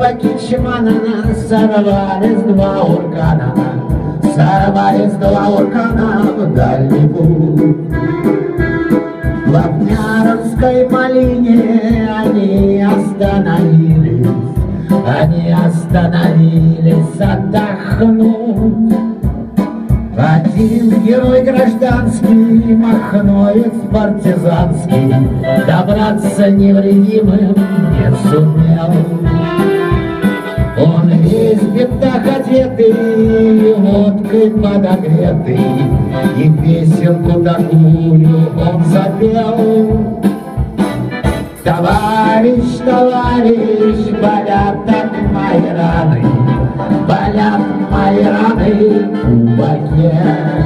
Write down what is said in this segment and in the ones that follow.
кичмана сорвались два уркана, сорвались два уркана в дальний путь. В Вапняровской малине они остановились отдохнуть. Один герой гражданский, махновец партизанский, добраться невредимым не сумел. Он весь в бедах одетый, водкой подогретый, и песенку такую он запел. Товарищ, товарищ, болят так мои раны, болят мои раны в боке.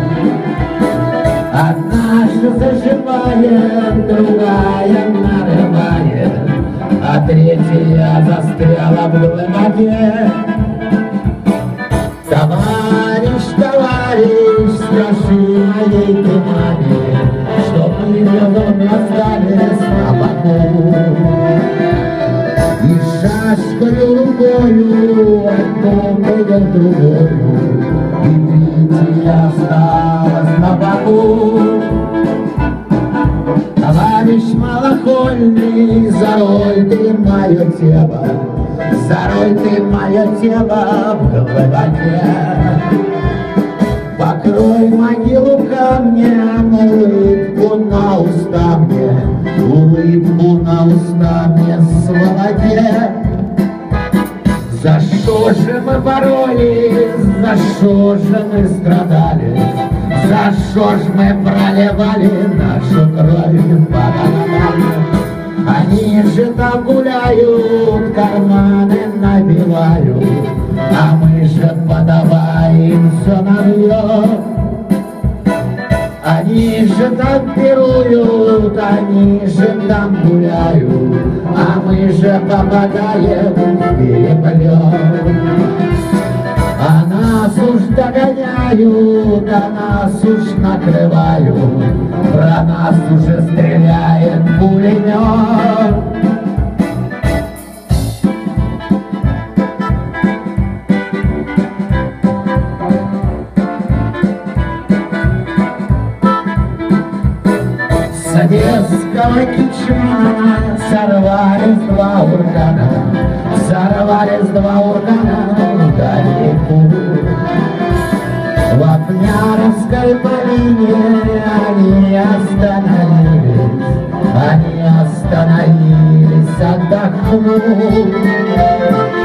Одна же заживает, другая нарывает, а третья застряла в глубоке. Товарищ, товарищ, скажи моей ты маме, что мы вдвоем остались на боку. И шашкою рукою одну повел другую, и третья осталась на боку. Товарищ малохольный, зарой ты мое тело, зарой ты мое тело в глубоке. Покрой могилу камнем, улыбку на уста мне, улыбку на уста мне, сволоте. За что же мы боролись, за что же мы страдали, за что ж мы проливали нашу кровь по головам? Они же там гуляют, карманы набивают, а мы же подаваем все навье. Они же там пируют, они же там гуляют, а мы же попадаем в переплет. А нас уж догоняют, а нас уж накрывают, про нас уже стреляет пулемет. С одесского кичмана сорвались два уркана, сорвались два уркана в дальний путь. В Вапняровской малине они остановились отдохнуть.